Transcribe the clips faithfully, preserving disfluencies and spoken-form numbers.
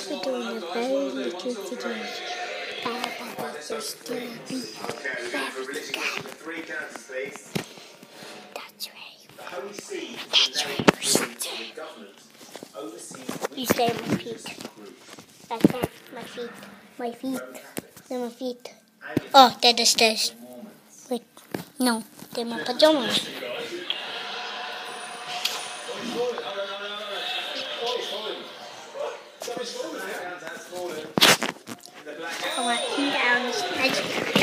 We're doing a very little video. Baba is just gonna be very scared. That's right. That's right. You stay on my feet. That's not my feet. My feet. They're my feet. Oh, they're the stairs. Wait, no, they're my pajamas. Walking down the stairs.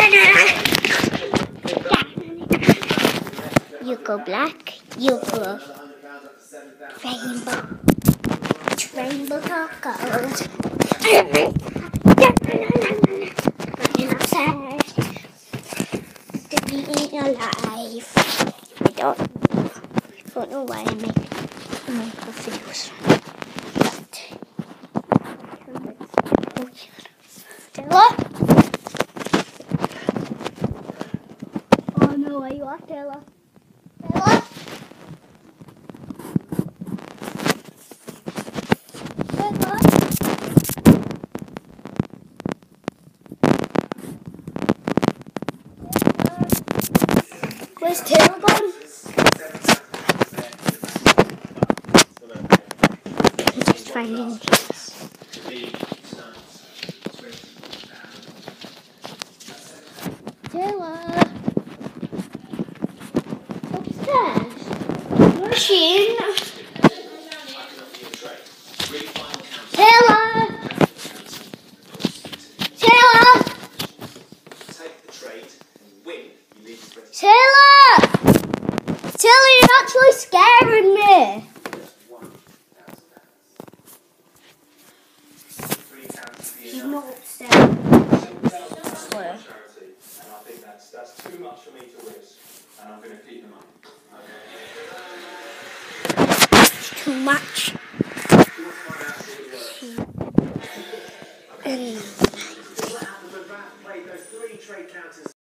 You go black, you go rainbow, rainbow tacos. Running upstairs to be alive. I don't, I don't know why I make Minecraft videos, but what? Oh no, are you off, Taylor? Taylor? Taylor? Where's Taylor gone? I'm just finding Jesus. Taylor! Upstairs? Where's she in? Taylor! Taylor! Taylor! Taylor, you're actually scaring me! She's not upstairs. And I think that's that's too much for me to risk, and I'm going to keep them up. It's too much. What happened with that? Played those three trade counters.